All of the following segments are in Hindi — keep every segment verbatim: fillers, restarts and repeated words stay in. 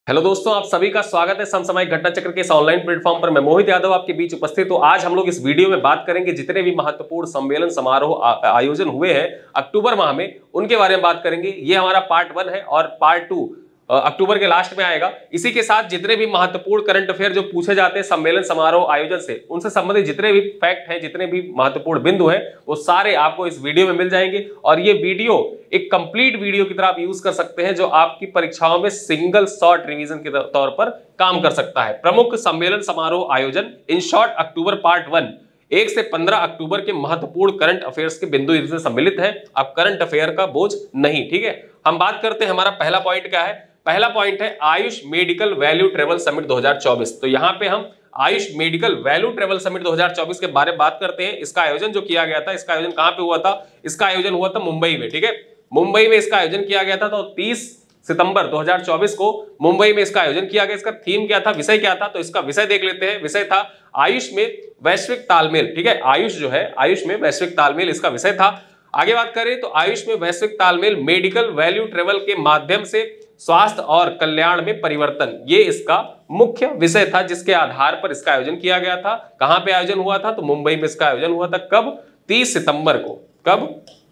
हेलो दोस्तों, आप सभी का स्वागत है समसामयिक घटना चक्र के इस ऑनलाइन प्लेटफॉर्म पर। मैं मोहित यादव आपके बीच उपस्थित हूं। आज हम लोग इस वीडियो में बात करेंगे जितने भी महत्वपूर्ण सम्मेलन समारोह आयोजन हुए हैं अक्टूबर माह में, उनके बारे में बात करेंगे। ये हमारा पार्ट वन है और पार्ट टू अक्टूबर के लास्ट में आएगा। इसी के साथ जितने भी महत्वपूर्ण करंट अफेयर जो पूछे जाते हैं सम्मेलन समारोह आयोजन से, उनसे संबंधित जितने भी फैक्ट हैं, जितने भी महत्वपूर्ण बिंदु हैं, वो सारे आपको इस वीडियो में मिल जाएंगे। और ये वीडियो एक कंप्लीट वीडियो की तरह आप यूज कर सकते हैं, जो आपकी परीक्षाओं में सिंगल शॉर्ट रिवीजन के तौर पर काम कर सकता है। प्रमुख सम्मेलन समारोह आयोजन in short October part one, एक से पंद्रह अक्टूबर के महत्वपूर्ण करंट अफेयर्स के बिंदु इसमें सम्मिलित है। अब करंट अफेयर का बोझ नहीं, ठीक है। हम बात करते हैं, हमारा पहला पॉइंट क्या है। पहला पॉइंट है Ayush medical value travel summit दो हज़ार चौबीस। तो यहां पे हम AYUSH medical value travel summit दो हज़ार चौबीस के बारे में बात करते हैं। इसका आयोजन जो किया गया था, इसका आयोजन कहां पे हुआ था? इसका आयोजन हुआ था मुंबई में, ठीक है। मुंबई में इसका आयोजन किया गया था। तो तीस सितंबर दो हज़ार चौबीस को मुंबई में इसका आयोजन किया गया। इसका थीम क्या था, विषय क्या था? तो इसका विषय देख लेते हैं। विषय था आयुष में वैश्विक तालमेल, ठीक है। आयुष जो है, आयुष में वैश्विक तालमेल इसका विषय था। आगे बात करें तो आयुष में वैश्विक तालमेल मेडिकल वैल्यू ट्रेवल के माध्यम से स्वास्थ्य और कल्याण में परिवर्तन, ये इसका मुख्य विषय था, जिसके आधार पर इसका आयोजन किया गया था। कहां पे आयोजन हुआ था? तो मुंबई में इसका आयोजन हुआ था। कब? तीस सितंबर को। कब?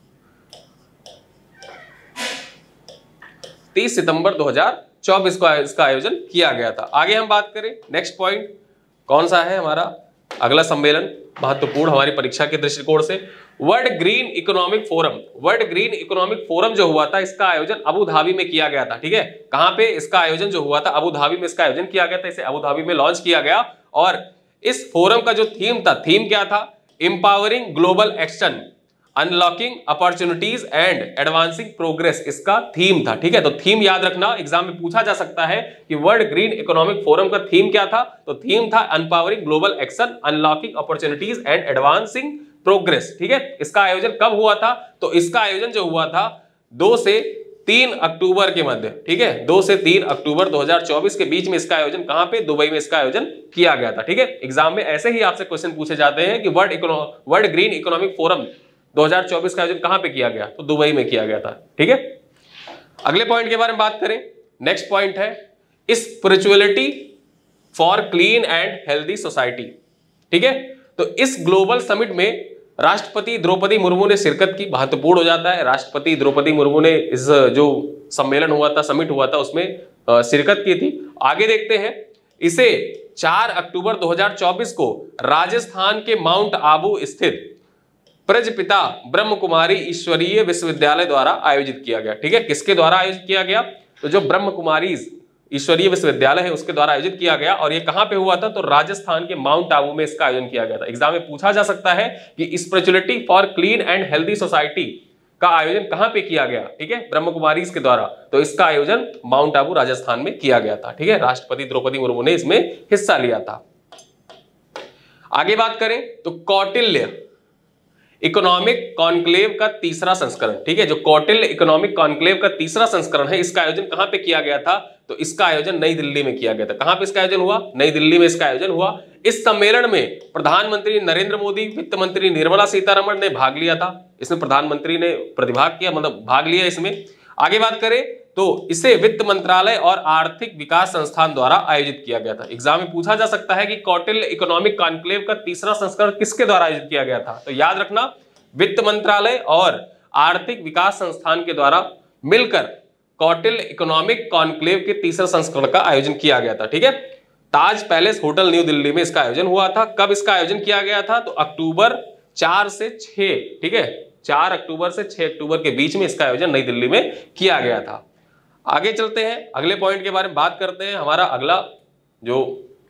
तीस सितंबर दो हज़ार चौबीस को इसका आयोजन किया गया था। आगे हम बात करें, नेक्स्ट पॉइंट कौन सा है हमारा? अगला सम्मेलन महत्वपूर्ण हमारी परीक्षा के दृष्टिकोण से, World Green Economic Forum. World Green Economic Forum जो हुआ था, इसका आयोजन अबू धाबी में किया गया था, ठीक है। कहां पे इसका आयोजन जो हुआ था? अबू धाबी में इसका आयोजन किया गया था। इसे अबू धाबी में लॉन्च किया गया। और इस फोरम का जो थीम था, थीम क्या था? Empowering global action, unlocking opportunities and advancing progress, इसका थीम था, ठीक है। तो थीम याद रखना, एग्जाम में पूछा जा सकता है कि वर्ल्ड ग्रीन इकोनॉमिक फोरम का थीम क्या था? तो थीम था empowering global action, unlocking opportunities and advancing progress, ठीक है। इसका आयोजन कब हुआ था? तो इसका आयोजन जो हुआ था दो से तीन अक्टूबर के मध्य, ठीक है। दो से तीन अक्टूबर दो हज़ार चौबीस के बीच में इसका आयोजन कहां पे? दुबई में इसका आयोजन किया गया था, ठीक है। एग्जाम में ऐसे ही आपसे क्वेश्चन पूछे जाते हैं कि world World Green Economic Forum दो हज़ार चौबीस का आयोजन कहां पे किया गया? तो दुबई में किया गया था, ठीक है। अगले पॉइंट के बारे में बात करें, नेक्स्ट पॉइंट है Spirituality for Clean and Healthy Society, ठीक है। तो इस ग्लोबल समिट में राष्ट्रपति द्रौपदी मुर्मू ने शिरकत की। महत्वपूर्ण हो जाता है, राष्ट्रपति द्रौपदी मुर्मू ने इस जो सम्मेलन हुआ था, समिट हुआ था, उसमें शिरकत की थी। आगे देखते हैं, इसे चार अक्टूबर दो हज़ार चौबीस को राजस्थान के माउंट आबू स्थित प्रजपिता ब्रह्म कुमारी ईश्वरीय विश्वविद्यालय द्वारा आयोजित किया गया, ठीक है। किसके द्वारा आयोजित किया गया? तो जो ब्रह्म कुमारी ईश्वरीय विश्वविद्यालय है, उसके द्वारा आयोजित किया गया। और ये कहां पे हुआ था? तो राजस्थान के माउंट आबू में इसका आयोजन किया गया था। एग्जाम में पूछा जा सकता है कि Spirituality for Clean and Healthy Society का आयोजन कहां पे किया गया, ठीक है, ब्रह्म कुमारी के द्वारा। तो इसका आयोजन माउंट आबू राजस्थान में किया गया था, ठीक है। राष्ट्रपति द्रौपदी मुर्मू ने इसमें हिस्सा लिया था। आगे बात करें तो कौटिल्य इकोनॉमिक कॉन्क्लेव का तीसरा संस्करण, ठीक है। जो कौटिल्य इकोनॉमिक कॉन्क्लेव का तीसरा संस्करण है, इसका आयोजन कहां पे किया गया था? तो इसका आयोजन नई दिल्ली में किया गया था। कहां पे इसका आयोजन हुआ? नई दिल्ली में इसका आयोजन हुआ। इस सम्मेलन में प्रधानमंत्री नरेंद्र मोदी, वित्त मंत्री निर्मला सीतारमण ने भाग लिया था। इसमें प्रधानमंत्री ने प्रतिभाग किया, मतलब भाग लिया इसमें। आगे बात करें तो इसे वित्त मंत्रालय और आर्थिक विकास संस्थान द्वारा आयोजित किया गया था। एग्जाम में पूछा जा सकता है कि कौटिल्य इकोनॉमिक कॉन्क्लेव का तीसरा संस्करण किसके द्वारा आयोजित किया गया था? तो याद रखना, वित्त मंत्रालय और आर्थिक विकास संस्थान के द्वारा मिलकर कौटिल्य इकोनॉमिक कॉन्क्लेव के तीसरे संस्करण का आयोजन किया गया था, ठीक है। Taj Palace Hotel New Delhi में इसका आयोजन हुआ था। कब इसका आयोजन किया गया था? तो अक्टूबर चार से छह, ठीक है, चार अक्टूबर से छह अक्टूबर के बीच में इसका आयोजन नई दिल्ली में किया गया था। आगे चलते हैं, अगले पॉइंट के बारे में बात करते हैं। हमारा अगला जो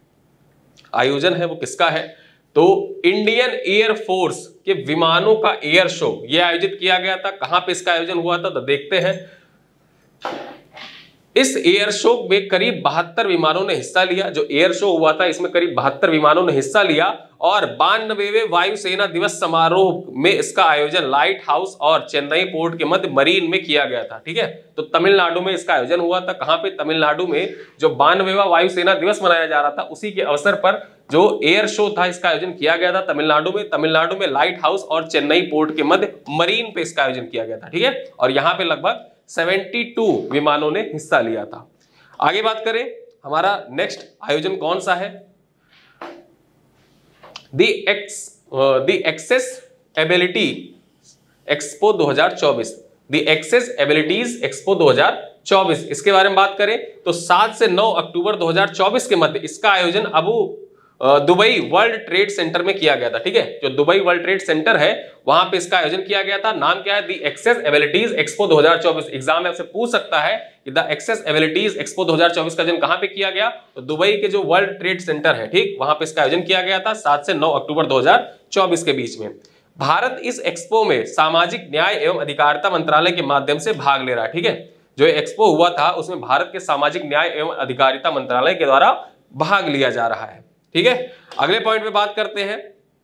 आयोजन है वो किसका है? तो इंडियन एयर फोर्स के विमानों का एयर शो ये आयोजित किया गया था। कहां पे इसका आयोजन हुआ था? तो देखते हैं। इस एयर शो में करीब बहत्तर विमानों ने हिस्सा लिया। जो एयर शो हुआ था, इसमें करीब बहत्तर विमानों ने हिस्सा लिया। और बानवेवें वायुसेना दिवस समारोह में इसका आयोजन लाइट हाउस और चेन्नई पोर्ट के मध्य मरीन में किया गया था, ठीक है। तो तमिलनाडु में इसका आयोजन हुआ था। कहां पे? तमिलनाडु में। जो बानवेवा वायुसेना दिवस मनाया जा रहा था, उसी के अवसर पर जो एयर शो था, इसका आयोजन किया गया था तमिलनाडु में। तमिलनाडु में लाइट हाउस और चेन्नई पोर्ट के मध्य मरीन पे इसका आयोजन किया गया था, ठीक है। और यहाँ पे लगभग बहत्तर विमानों ने हिस्सा लिया था। आगे बात करें, हमारा नेक्स्ट आयोजन कौन सा है? The ex the AccessAbility Expo दो हज़ार चौबीस, दी एक्सेस एबिलिटीज एक्सपो दो हज़ार चौबीस, इसके बारे में बात करें तो सात से नौ अक्टूबर दो हज़ार चौबीस के मध्य इसका आयोजन Abu Dubai World Trade Centre में किया गया था। ठीक है, जो दुबई वर्ल्ड ट्रेड सेंटर है वहां पे इसका आयोजन किया गया था। नाम क्या है? दी एक्सेस एबिलिटीज एक्सपो दो हज़ार चौबीस। एग्जाम में आपसे पूछ सकता है कि द एक्सेस एबिलिटीज एक्सपो दो हज़ार चौबीस का आयोजन कहां पे किया गया? तो दुबई के जो वर्ल्ड ट्रेड सेंटर है, ठीक, वहां पे इसका आयोजन किया गया था सात से नौ अक्टूबर दो हज़ार चौबीस के बीच में। भारत इस एक्सपो में सामाजिक न्याय एवं अधिकारिता मंत्रालय के माध्यम से भाग ले रहा है। ठीक है, जो एक्सपो हुआ था उसमें भारत के सामाजिक न्याय एवं अधिकारिता मंत्रालय के द्वारा भाग लिया जा रहा है। ठीक है, अगले पॉइंट पे बात करते हैं,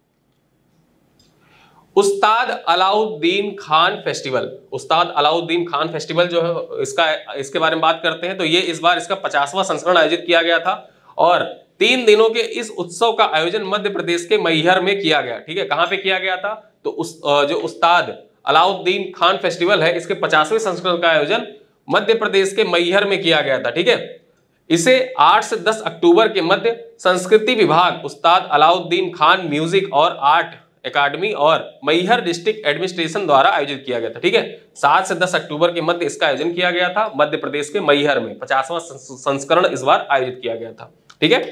उस्ताद अलाउद्दीन खान फेस्टिवल। उस्ताद अलाउद्दीन खान फेस्टिवल जो है इसका इसके बारे में बात करते हैं तो ये इस बार इसका पचासवां संस्करण आयोजित किया गया था और तीन दिनों के इस उत्सव का आयोजन मध्य प्रदेश के मैहर में किया गया। ठीक है, कहां पे किया गया था? तो उस जो उस्ताद अलाउद्दीन खान फेस्टिवल है इसके पचासवें संस्करण का आयोजन मध्य प्रदेश के मैहर में किया गया था। ठीक है, इसे आठ से दस अक्टूबर के मध्य संस्कृति विभाग, उस्ताद अलाउद्दीन खान म्यूजिक और आर्ट एकेडमी और मैहर डिस्ट्रिक्ट एडमिनिस्ट्रेशन द्वारा आयोजित किया गया था। ठीक है, सात से दस अक्टूबर के मध्य इसका आयोजन किया गया था मध्य प्रदेश के मैहर में। पचासवां संस्करण इस बार आयोजित किया गया था। ठीक है,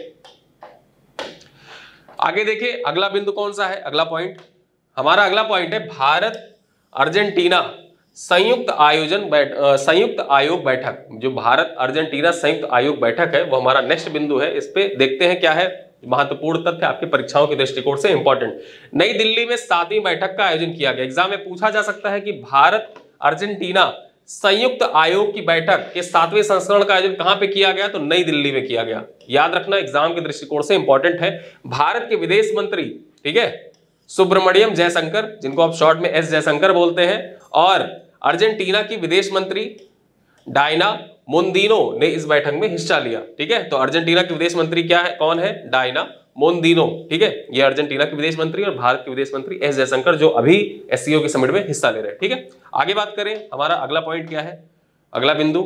आगे देखिए अगला बिंदु कौन सा है? अगला पॉइंट, हमारा अगला पॉइंट है भारत अर्जेंटीना संयुक्त आयोजन बैठ संयुक्त आयोग बैठक। जो भारत अर्जेंटीना संयुक्त आयोग बैठक है वो हमारा नेक्स्ट बिंदु है। इस पे देखते हैं क्या है महत्वपूर्ण तथ्य आपकी परीक्षाओं के दृष्टिकोण से इंपॉर्टेंट। नई दिल्ली में सातवीं बैठक का आयोजन किया गया। एग्जाम में पूछा जा सकता है कि भारत अर्जेंटीना संयुक्त आयोग की बैठक के सातवें संस्करण का आयोजन कहां पे किया गया? तो नई दिल्ली में किया गया। याद रखना, एग्जाम के दृष्टिकोण से इंपॉर्टेंट है। भारत के विदेश मंत्री, ठीक है, सुब्रमण्यम जयशंकर, जिनको आप शॉर्ट में एस जयशंकर बोलते हैं, और अर्जेंटीना की विदेश मंत्री डायना मोंदिनो ने इस बैठक में हिस्सा लिया। ठीक है, तो अर्जेंटीना की विदेश मंत्री क्या है, कौन है? Diana Mondino. ठीक है, ये अर्जेंटीना के विदेश मंत्री और भारत के विदेश मंत्री एस जयशंकर जो अभी एससीओ के समिट में हिस्सा ले रहे हैं। ठीक है, आगे बात करें, हमारा अगला पॉइंट क्या है? अगला बिंदु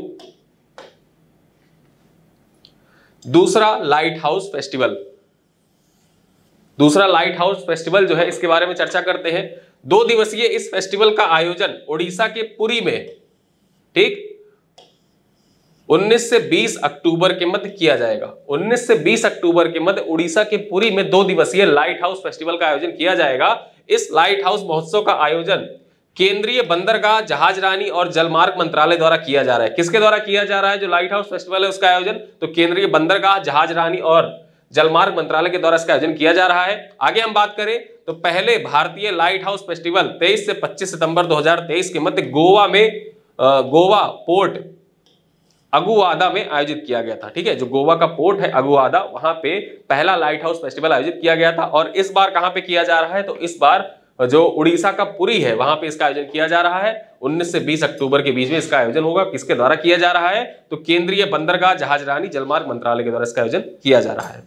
दूसरा लाइट हाउस फेस्टिवल। दूसरा लाइट हाउस फेस्टिवल जो है इसके बारे में चर्चा करते हैं। दो दिवसीय इस फेस्टिवल का आयोजन ओडिशा के पुरी में, ठीक, उन्नीस से बीस अक्टूबर के मध्य किया जाएगा। उन्नीस से बीस अक्टूबर के मध्य उड़ीसा के पुरी में दो दिवसीय लाइट हाउस फेस्टिवल का आयोजन किया जाएगा। इस लाइट हाउस महोत्सव का आयोजन केंद्रीय बंदरगाह, जहाजरानी और जलमार्ग मंत्रालय द्वारा किया जा रहा है। किसके द्वारा किया जा रहा है जो लाइट हाउस फेस्टिवल है उसका आयोजन? तो केंद्रीय बंदरगाह, जहाजरानी और जलमार्ग मंत्रालय के द्वारा इसका आयोजन किया जा रहा है। आगे हम बात करें तो पहले भारतीय लाइट हाउस फेस्टिवल तेईस से पच्चीस सितंबर दो हज़ार तेईस के मध्य गोवा में गोवा पोर्ट अगुवादा में आयोजित किया गया था। ठीक है, जो गोवा का पोर्ट है अगुवादा, वहां पे पहला लाइट हाउस फेस्टिवल आयोजित किया गया था। और इस बार कहां पे किया जा रहा है? तो इस बार जो उड़ीसा का पुरी है वहां पे इसका आयोजन किया जा रहा है। उन्नीस से बीस अक्टूबर के बीच में इसका आयोजन होगा। किसके द्वारा किया जा रहा है? तो केंद्रीय बंदरगाह, जहाजरानी, जलमार्ग मंत्रालय के द्वारा इसका आयोजन किया जा रहा है।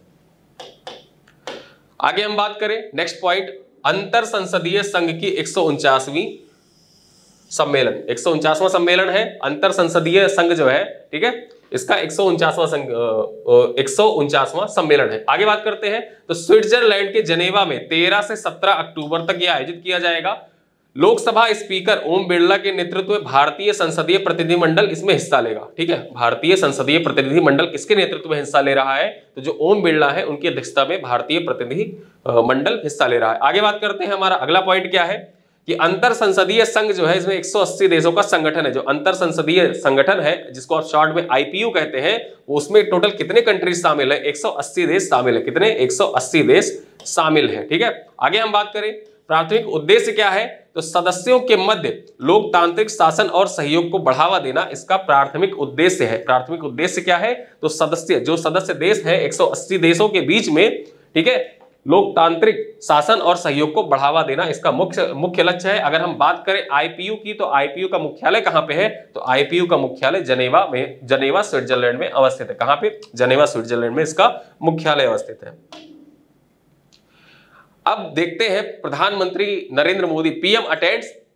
आगे हम बात करें नेक्स्ट पॉइंट, अंतर संसदीय संघ की एक सौ उनचासवीं सम्मेलन, एक सौ उनचासवां सम्मेलन है अंतर संसदीय संघ जो है, ठीक है, इसका एक सौ उनचासवां संघ एक सौ उनचासवां सम्मेलन है। आगे बात करते हैं तो स्विट्जरलैंड के जनेवा में तेरह से सत्रह अक्टूबर तक यह आयोजित किया जाएगा। लोकसभा स्पीकर ओम बिरला के नेतृत्व में भारतीय संसदीय प्रतिनिधिमंडल इसमें हिस्सा लेगा। ठीक है, भारतीय संसदीय प्रतिनिधिमंडल किसके नेतृत्व में हिस्सा ले रहा है? तो जो ओम बिरला है उनकी अध्यक्षता में भारतीय प्रतिनिधि मंडल हिस्सा ले रहा है। आगे बात करते हैं, हमारा अगला पॉइंट क्या है कि अंतर संसदीय संघ जो है इसमें एक सौ अस्सी देशों का संगठन है। जो अंतर संसदीय संगठन है जिसको आप शॉर्ट में आईपीयू कहते हैं, वो उसमें टोटल कितने कंट्रीज शामिल है? एक सौ अस्सी देश शामिल है। कितने? एक सौ अस्सी देश शामिल है। ठीक है, आगे हम बात करें प्राथमिक उद्देश्य क्या है? तो सदस्यों के मध्य लोकतांत्रिक शासन और सहयोग को बढ़ावा देना इसका प्राथमिक उद्देश्य है। प्राथमिक उद्देश्य क्या है? तो सदस्य जो सदस्य देश है एक सौ अस्सी देशों के बीच में, ठीक है, लोकतांत्रिक शासन और सहयोग को बढ़ावा देना इसका मुख्य मुख्य लक्ष्य है। अगर हम बात करें आईपीयू की तो आईपीयू का मुख्यालय कहां पे है? तो आईपीयू का मुख्यालय जनेवा में, जनेवा स्विट्जरलैंड में अवस्थित है। कहां पे? जनेवा स्विट्जरलैंड में इसका मुख्यालय अवस्थित है। अब देखते हैं प्रधानमंत्री Narendra Modi, PM attends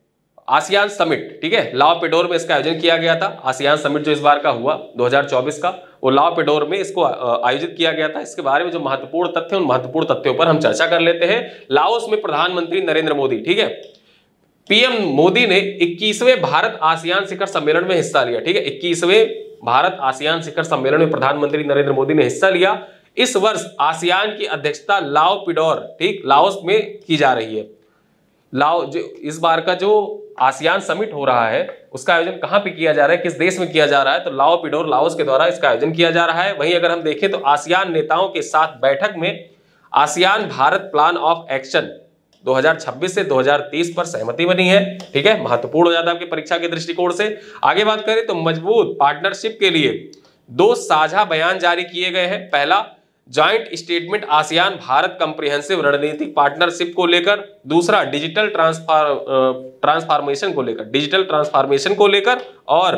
ASEAN summit, ठीक है, लाओ पिडोर में इसका आयोजन किया गया था। आसियान समिट जो इस बार का हुआ दो हज़ार चौबीस का, वो लाओ पिडोर में इसको आयोजित किया गया था। इसके बारे में जो महत्वपूर्ण तथ्य, उन महत्वपूर्ण तथ्यों पर हम चर्चा कर लेते हैं। लाओस में प्रधानमंत्री नरेंद्र मोदी, ठीक है, पीएम मोदी ने इक्कीसवें भारत आसियान शिखर सम्मेलन में हिस्सा लिया, ठीक है, इक्कीसवें भारत आसियान शिखर सम्मेलन में प्रधानमंत्री नरेंद्र मोदी ने हिस्सा लिया। इस वर्ष आसियान की अध्यक्षता लाओ पिडोर, ठीक, लाओस में की जा रही है। लाओ जो इस बार का जो आसियान समिट हो रहा है उसका आयोजन कहां पे किया जा रहा है, किस देश में किया जा रहा है, तो लाओ पिडोर लाओस के द्वारा इसका आयोजन किया जा रहा है। वहीं अगर हम देखें तो आसियान नेताओं के साथ बैठक में ASEAN Bharat plan of action दो हज़ार छब्बीस से दो हज़ार तीस पर सहमति बनी है, ठीक है, महत्वपूर्ण हो जाता है आपकी परीक्षा के दृष्टिकोण से। आगे बात करें तो मजबूत पार्टनरशिप के लिए दो साझा बयान जारी किए गए हैं। पहला joint statement ASEAN Bharat comprehensive रणनीतिक पार्टनरशिप को लेकर, दूसरा डिजिटल ट्रांसफार ट्रांसफॉर्मेशन को लेकर, डिजिटल ट्रांसफॉर्मेशन को लेकर, और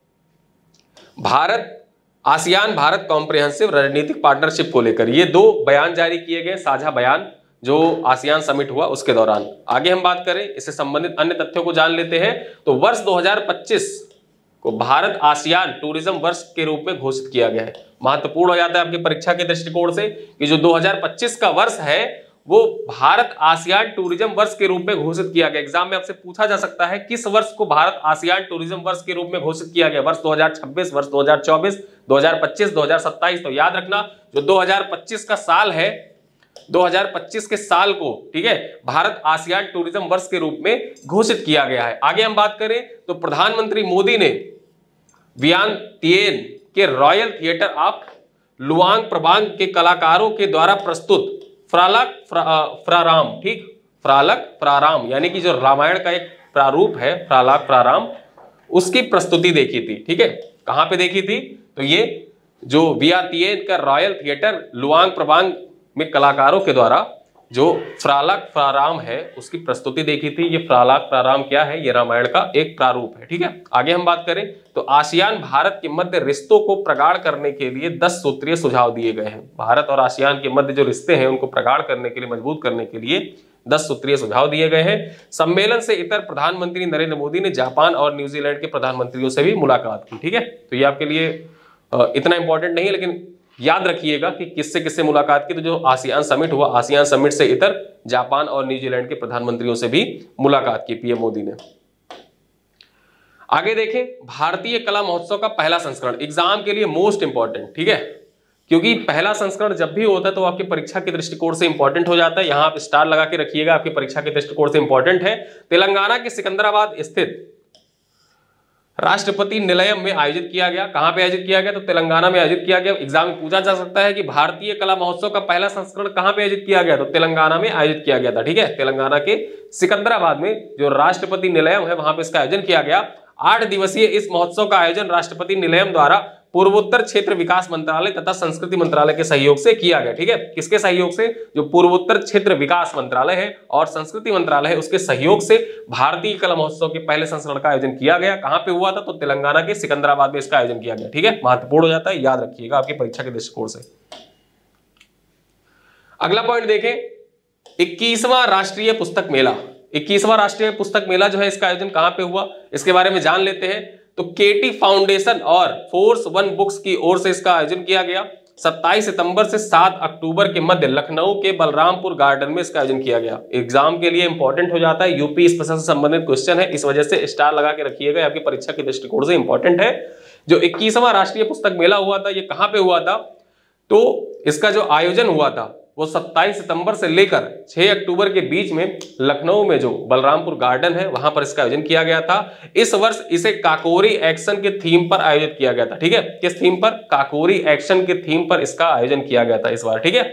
भारत आसियान भारत कॉम्प्रिहेंसिव रणनीतिक पार्टनरशिप को लेकर। ये दो बयान जारी किए गए, साझा बयान, जो आसियान समिट हुआ उसके दौरान। आगे हम बात करें इससे संबंधित अन्य तथ्यों को जान लेते हैं। तो वर्ष दो हज़ार पच्चीस को भारत आसियान टूरिज्म वर्ष के रूप में घोषित किया गया है। महत्वपूर्ण हो जाता है आपकी परीक्षा के दृष्टिकोण से कि जो दो हज़ार पच्चीस का वर्ष है वो भारत आसियान टूरिज्म वर्ष के रूप में घोषित किया गया। एग्जाम में आपसे पूछा जा सकता है किस वर्ष को भारत आसियान टूरिज्म वर्ष के रूप में घोषित किया गया, वर्ष दो हज़ार छब्बीस, वर्ष दो हज़ार चौबीस, दो हज़ार पच्चीस, दो हज़ार सत्ताईस। तो याद रखना जो दो हज़ार पच्चीस का साल है, दो हज़ार पच्चीस के साल को, ठीक है, भारत आसियान टूरिज्म वर्ष के रूप में घोषित किया गया है। आगे हम बात करें तो प्रधानमंत्री मोदी ने वियंतियेन के royal theatre of Luang Prabang के कलाकारों के द्वारा प्रस्तुत फ्रालक फ्रा, फ्राराम, ठीक, फ्रालक फ्राराम यानी कि जो रामायण का एक प्रारूप है फ्रालक फ्राराम, उसकी प्रस्तुति देखी थी, ठीक है। कहां पे देखी थी, तो ये जो वियंतियेन का रॉयल थिएटर लुआंग प्रबांग में कलाकारों के द्वारा जो फ्रालक फ्राराम है उसकी प्रस्तुति देखी थी। ये फ्रालक फ्राराम क्या है, ये रामायण का एक प्रारूप है, ठीक है। आगे हम बात करें तो आसियान भारत के मध्य रिश्तों को प्रगाढ़ करने के लिए दस सूत्रीय सुझाव दिए गए हैं। भारत और आसियान के मध्य जो रिश्ते हैं उनको प्रगाढ़ करने के लिए, मजबूत करने के लिए दस सूत्रीय सुझाव दिए गए हैं। सम्मेलन से इतर प्रधानमंत्री नरेंद्र मोदी ने जापान और न्यूजीलैंड के प्रधानमंत्रियों से भी मुलाकात की, ठीक है। तो ये आपके लिए इतना इंपॉर्टेंट नहीं है, लेकिन याद रखिएगा कि किससे किससे मुलाकात की। तो जो आसियान समिट हुआ, आसियान समिट से इतर जापान और न्यूजीलैंड के प्रधानमंत्रियों से भी मुलाकात की पीएम मोदी ने। आगे देखें भारतीय कला महोत्सव का पहला संस्करण, एग्जाम के लिए मोस्ट इंपॉर्टेंट, ठीक है, क्योंकि पहला संस्करण जब भी होता है तो आपकी परीक्षा के दृष्टिकोण से इंपॉर्टेंट हो जाता है। यहां आप स्टार लगा के रखिएगा, आपकी परीक्षा के दृष्टिकोण से इंपॉर्टेंट है। तेलंगाना के सिकंदराबाद स्थित राष्ट्रपति निलयम में आयोजित किया गया। कहां पे आयोजित किया गया, तो तेलंगाना में आयोजित किया गया। एग्जाम में पूछा जा सकता है कि भारतीय कला महोत्सव का पहला संस्करण कहां पे आयोजित किया गया, तो तेलंगाना में आयोजित किया गया था, ठीक है। तेलंगाना के सिकंदराबाद में जो राष्ट्रपति निलयम है वहां पे इसका आयोजन किया गया। आठ दिवसीय इस महोत्सव का आयोजन राष्ट्रपति निलयम द्वारा पूर्वोत्तर क्षेत्र विकास मंत्रालय तथा संस्कृति मंत्रालय के सहयोग से किया गया, ठीक है। किसके सहयोग से, जो पूर्वोत्तर क्षेत्र विकास मंत्रालय है और संस्कृति मंत्रालय है उसके सहयोग से भारतीय कला महोत्सव के पहले संस्करण का आयोजन किया गया। कहां पे हुआ था, तो तेलंगाना के सिकंदराबाद में इसका आयोजन किया गया, ठीक है। महत्वपूर्ण हो जाता है, याद रखिएगा आपकी परीक्षा के दृष्टिकोण से। अगला पॉइंट देखें, इक्कीसवां राष्ट्रीय पुस्तक मेला। इक्कीसवां राष्ट्रीय पुस्तक मेला जो है इसका आयोजन कहां पे हुआ, इसके बारे में जान लेते हैं। तो केटी फाउंडेशन और फोर्स वन बुक्स की ओर से इसका आयोजन किया गया। सत्ताईस सितंबर से सात अक्टूबर के मध्य लखनऊ के बलरामपुर गार्डन में इसका आयोजन किया गया। एग्जाम के लिए इंपॉर्टेंट हो जाता है, यूपी स्पेशल से संबंधित क्वेश्चन है, इस वजह से स्टार लगा के रखिएगा, आपकी परीक्षा के दृष्टिकोण से इंपॉर्टेंट है। जो इक्कीसवां राष्ट्रीय पुस्तक मेला हुआ था ये कहां पे हुआ था, तो इसका जो आयोजन हुआ था वो सत्ताईस सितंबर से लेकर छह अक्टूबर के बीच में लखनऊ में जो बलरामपुर गार्डन है वहां पर इसका आयोजन किया गया था। इस वर्ष इसे काकोरी एक्शन के थीम पर आयोजित किया गया था, ठीक है। किस थीम पर, काकोरी एक्शन के थीम पर इसका आयोजन किया गया था इस बार, ठीक है।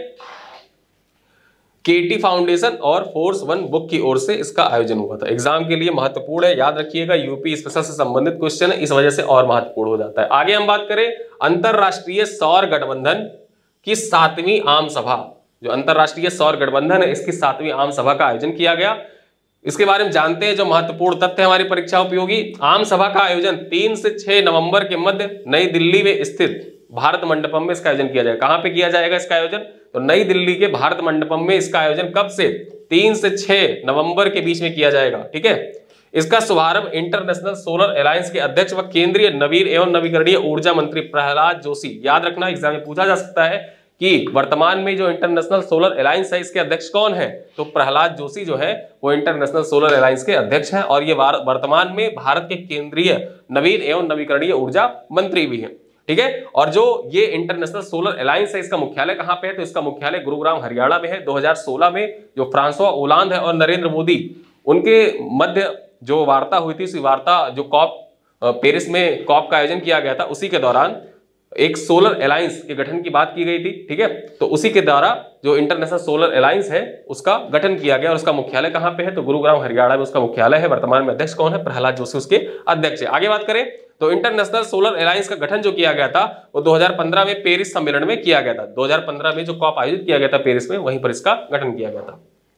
केटी फाउंडेशन और फोर्स वन बुक की ओर से इसका आयोजन हुआ था। एग्जाम के लिए महत्वपूर्ण है, याद रखिएगा, यूपी स्पेशल से संबंधित क्वेश्चन है, इस वजह से और महत्वपूर्ण हो जाता है। आगे हम बात करें अंतरराष्ट्रीय सौर गठबंधन की सातवीं आम सभा। जो अंतरराष्ट्रीय सौर गठबंधन है इसकी सातवीं आम सभा का आयोजन किया गया। इसके बारे में जानते हैं, जो महत्वपूर्ण तथ्य हमारी परीक्षा उपयोगी। आम सभा का आयोजन तीन से छह नवंबर के मध्य नई दिल्ली में स्थित भारत मंडपम में इसका आयोजन किया जाएगा। कहां पे किया जाएगा इसका आयोजन, तो नई दिल्ली के भारत मंडपम में इसका आयोजन कब से, तीन से छह नवंबर के बीच में किया जाएगा, ठीक है। इसका शुभारंभ इंटरनेशनल सोलर अलायंस के अध्यक्ष व केंद्रीय नवीन एवं नवीकरणीय ऊर्जा मंत्री प्रहलाद जोशी, याद रखना एग्जाम में पूछा जा सकता है कि वर्तमान में जो इंटरनेशनल सोलर अलायंस है इसके अध्यक्ष कौन है, तो प्रहलाद जोशी जो है वो इंटरनेशनल सोलर अलायंस के अध्यक्ष हैं और ये वर्तमान में भारत के केंद्रीय नवीन एवं नवीकरणीय ऊर्जा मंत्री भी हैं। ठीक है, और जो ये इंटरनेशनल सोलर अलायंस है इसका मुख्यालय कहां पे है, तो इसका मुख्यालय गुरुग्राम हरियाणा में है। दो हज़ार सोलह में जो फ्रांसवा ओलांद है और नरेंद्र मोदी उनके मध्य जो वार्ता हुई थी, इसी वार्ता जो कॉप पेरिस में कॉप का आयोजन किया गया था, उसी के दौरान एक सोलर अलायंस के गठन की बात की गई थी। ठीक है, तो उसी के द्वारा जो इंटरनेशनल सोलर अलायंस है उसका गठन किया गया और उसका मुख्यालय कहां पे है, तो गुरुग्राम हरियाणा में उसका मुख्यालय है। वर्तमान में अध्यक्ष कौन है, प्रहलाद जोशी उसके अध्यक्ष है। आगे बात करें तो इंटरनेशनल सोलर अलायंस का गठन जो किया गया था वो दो हज़ार पंद्रह में पेरिस सम्मेलन में किया गया था। दो हज़ार पंद्रह में जो कॉप आयोजित किया गया था पेरिस में, वहीं पर इसका गठन किया गया था।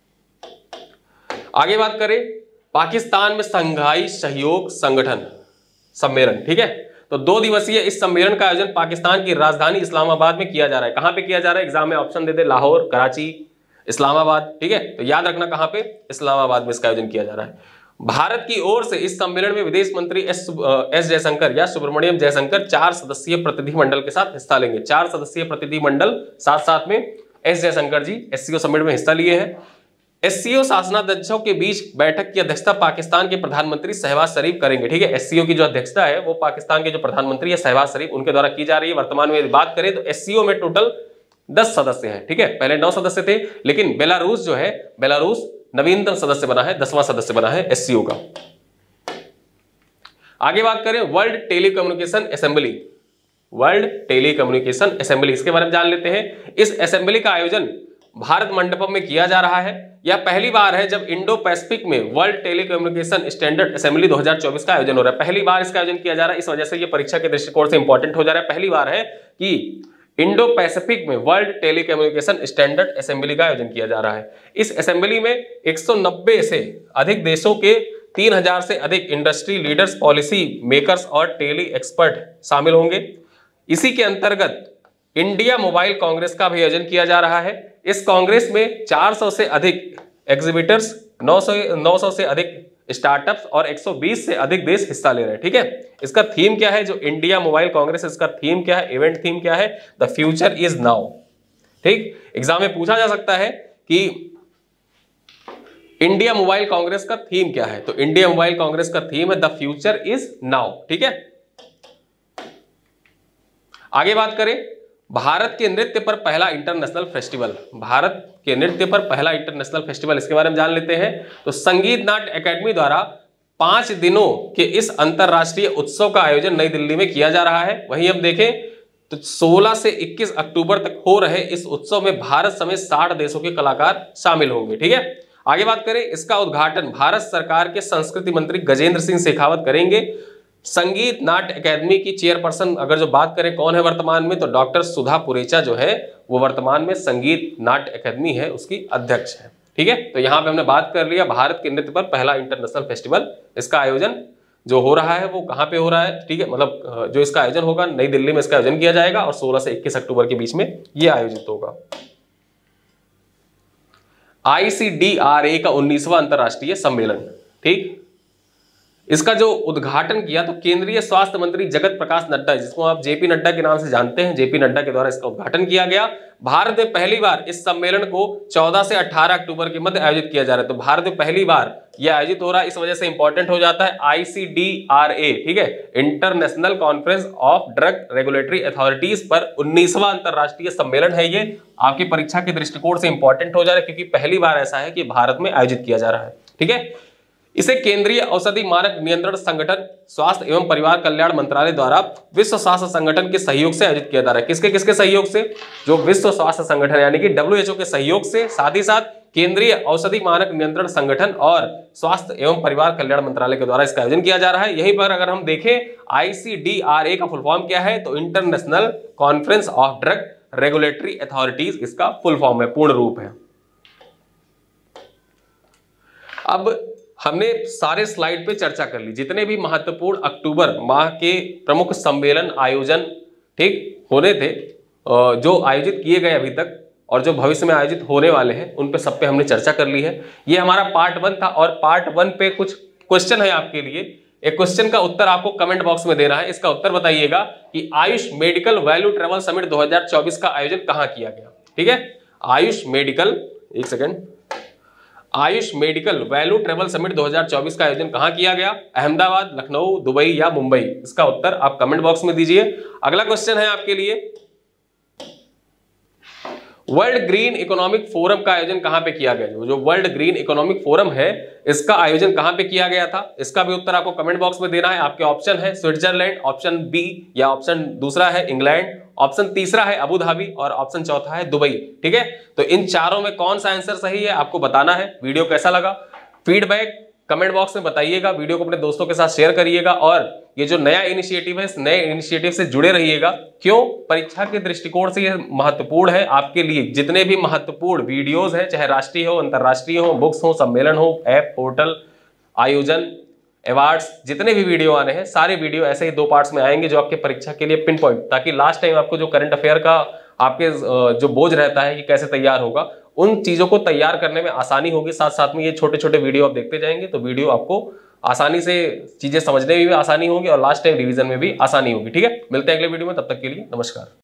आगे बात करें पाकिस्तान में शंघाई सहयोग संगठन सम्मेलन। ठीक है, तो दो दिवसीय इस सम्मेलन का आयोजन पाकिस्तान की राजधानी इस्लामाबाद में किया जा रहा है। कहां पे किया जा रहा है, एग्जाम में ऑप्शन दे दे, लाहौर, कराची, इस्लामाबाद। ठीक है, तो याद रखना कहां पे, इस्लामाबाद में इसका आयोजन किया जा रहा है। भारत की ओर से इस सम्मेलन में विदेश मंत्री एस एस जयशंकर या सुब्रमण्यम जयशंकर चार सदस्यीय प्रतिनिधिमंडल के साथ हिस्सा लेंगे। चार सदस्यीय प्रतिनिधिमंडल साथ साथ में S Jaishankar ji SCO summit में हिस्सा लिए हैं। एससीओ शासनाध्यक्षों के बीच बैठक की अध्यक्षता पाकिस्तान के प्रधानमंत्री शहबाज शरीफ करेंगे। ठीक है, एससीओ की जो अध्यक्षता है वो पाकिस्तान के जो प्रधानमंत्री है शहबाज शरीफ, उनके द्वारा की जा रही है। वर्तमान में बात करें तो एससीओ में टोटल दस सदस्य हैं। ठीक है, पहले नौ सदस्य थे, लेकिन बेलारूस जो है, बेलारूस नवीनतम सदस्य बना है, दसवां सदस्य बना है एससीओ का। आगे बात करें world telecommunication assembly, world telecommunication assembly, इसके बारे में जान लेते हैं। इस असेंबली का आयोजन भारत मंडपम में किया जा रहा है। यह पहली बार है जब इंडो पैसिफिक में वर्ल्ड टेलीकम्युनिकेशन स्टैंडर्ड असेंबली दो हज़ार चौबीस का आयोजन हो रहा है। पहली बार इसका आयोजन किया जा रहा है, इस वजह से यह परीक्षा के दृष्टिकोण से इंपॉर्टेंट हो जा रहा है। पहली बार है कि इंडो पैसिफिक में वर्ल्ड टेलीकम्युनिकेशन स्टैंडर्ड असेंबली का आयोजन किया जा रहा है। इस असेंबली में एक सौ नब्बे से अधिक देशों के तीन हज़ार से अधिक इंडस्ट्री लीडर्स, पॉलिसी मेकर्स और टेली एक्सपर्ट शामिल होंगे। इसी के अंतर्गत इंडिया मोबाइल कांग्रेस का भी आयोजन किया जा रहा है। इस कांग्रेस में चार सौ से अधिक एग्जीबिटर्स, नौ सौ से अधिक स्टार्टअप्स और एक सौ बीस से अधिक देश हिस्सा ले रहे हैं। ठीक है, इसका थीम क्या है, जो इंडिया मोबाइल कांग्रेस, इसका थीम क्या है, इवेंट थीम क्या है, द फ्यूचर इज नाउ। ठीक, एग्जाम में पूछा जा सकता है कि इंडिया मोबाइल कांग्रेस का थीम क्या है, तो इंडिया मोबाइल कांग्रेस का थीम है द फ्यूचर इज नाउ। ठीक है, आगे बात करें भारत के नृत्य पर पहला इंटरनेशनल फेस्टिवल, भारत के नृत्य पर पहला इंटरनेशनल फेस्टिवल, इसके बारे में जान लेते हैं। तो संगीत नाट्य अकेडमी द्वारा पांच दिनों के इस अंतरराष्ट्रीय उत्सव का आयोजन नई दिल्ली में किया जा रहा है। वहीं हम देखें तो सोलह से इक्कीस अक्टूबर तक हो रहे इस उत्सव में भारत समेत साठ देशों के कलाकार शामिल होंगे। ठीक है, आगे बात करें, इसका उद्घाटन भारत सरकार के संस्कृति मंत्री गजेंद्र सिंह शेखावत करेंगे। संगीत नाट्य अकेडमी की चेयरपर्सन अगर जो बात करें कौन है वर्तमान में, तो डॉक्टर सुधा पुरेचा जो है वो वर्तमान में संगीत नाट्य अकेडमी है उसकी अध्यक्ष है। ठीक है, तो यहाँ पे हमने बात कर लिया भारत के नृत्य पर पहला इंटरनेशनल फेस्टिवल, इसका आयोजन जो हो रहा है वो कहाँ पे हो रहा है। ठीक है, मतलब जो इसका आयोजन होगा नई दिल्ली में इसका आयोजन किया जाएगा और सोलह से इक्कीस अक्टूबर के बीच में ये आयोजित होगा। आईसीडीआरए का उन्नीसवां अंतरराष्ट्रीय सम्मेलन, ठीक, इसका जो उद्घाटन किया तो केंद्रीय स्वास्थ्य मंत्री जगत प्रकाश नड्डा, जिसको आप जेपी नड्डा के नाम से जानते हैं, जेपी नड्डा के द्वारा इसका उद्घाटन किया गया। भारत में पहली बार इस सम्मेलन को चौदह से अठारह अक्टूबर के मध्य आयोजित किया जा रहा है। तो भारत में पहली बार यह आयोजित हो रहा है, इस वजह से इंपॉर्टेंट हो जाता है आईसीडीआरए। ठीक है, international conference of drug regulatory authorities पर उन्नीसवां अंतरराष्ट्रीय सम्मेलन है। ये आपकी परीक्षा के दृष्टिकोण से इंपॉर्टेंट हो जा रहा है क्योंकि पहली बार ऐसा है कि भारत में आयोजित किया जा रहा है। ठीक है, इसे केंद्रीय औषधि मानक नियंत्रण संगठन, स्वास्थ्य एवं परिवार कल्याण मंत्रालय द्वारा विश्व स्वास्थ्य संगठन के सहयोग से आयोजित किया जा रहा है। किसके किसके सहयोग से, जो विश्व स्वास्थ्य संगठन यानी कि डब्ल्यूएचओ के सहयोग से, साथ ही साथ केंद्रीय औषधि मानक नियंत्रण संगठन और स्वास्थ्य एवं परिवार कल्याण मंत्रालय के द्वारा इसका आयोजन किया जा रहा है। यहीं पर अगर हम देखें आईसीडीआरए का फुल फॉर्म क्या है, तो international conference of drug regulatory authorities इसका फुल फॉर्म है, पूर्ण रूप है। अब हमने सारे स्लाइड पे चर्चा कर ली, जितने भी महत्वपूर्ण अक्टूबर माह के प्रमुख सम्मेलन आयोजन ठीक होने थे, जो आयोजित किए गए अभी तक और जो भविष्य में आयोजित होने वाले हैं, उन पे सब पे हमने चर्चा कर ली है। ये हमारा पार्ट वन था और पार्ट वन पे कुछ क्वेश्चन है आपके लिए, एक क्वेश्चन का उत्तर आपको कमेंट बॉक्स में देना है। इसका उत्तर बताइएगा कि Ayush medical value travel summit दो हज़ार चौबीस का आयोजन कहां किया गया। ठीक है, आयुष मेडिकल, एक second, Ayush medical value travel summit दो हज़ार चौबीस का आयोजन कहां किया गया? अहमदाबाद, लखनऊ, दुबई या मुंबई? इसका उत्तर आप कमेंट बॉक्स में दीजिए। अगला क्वेश्चन है आपके लिए, वर्ल्ड ग्रीन इकोनॉमिक फोरम का आयोजन कहां पे किया गया? जो वर्ल्ड ग्रीन इकोनॉमिक फोरम है, इसका आयोजन कहां पे किया गया था? इसका भी उत्तर आपको कमेंट बॉक्स में देना है। आपके ऑप्शन है स्विट्जरलैंड, ऑप्शन बी या ऑप्शन दूसरा है इंग्लैंड, ऑप्शन तीसरा है अबू धाबी और ऑप्शन चौथा है दुबई। ठीक है, तो इन चारों में कौन सा आंसर सही है आपको बताना है। वीडियो कैसा लगा, फीडबैक कमेंट बॉक्स में बताइएगा, वीडियो को अपने दोस्तों के साथ शेयर करिएगा और ये जो नया इनिशिएटिव है, इस नए इनिशिएटिव से जुड़े रहिएगा। क्यों? परीक्षा के दृष्टिकोण से ये महत्वपूर्ण है आपके लिए। जितने भी महत्वपूर्ण वीडियोस हैं, चाहे राष्ट्रीय हो, अंतर्राष्ट्रीय हो, बुक्स हो, सम्मेलन हो, ऐप, पोर्टल, आयोजन, अवार्ड्स, जितने भी वीडियो आने हैं, सारे वीडियो ऐसे ही दो पार्ट्स में आएंगे जो आपके परीक्षा के लिए पिन पॉइंट, ताकि लास्ट टाइम आपको जो करंट अफेयर का आपके जो बोझ रहता है कि कैसे तैयार होगा, उन चीजों को तैयार करने में आसानी होगी। साथ साथ में ये छोटे छोटे वीडियो आप देखते जाएंगे तो वीडियो आपको आसानी से चीजें समझने में भी आसानी होगी और लास्ट टाइम रिवीजन में भी आसानी होगी। ठीक है, मिलते हैं अगले वीडियो में, तब तक के लिए नमस्कार।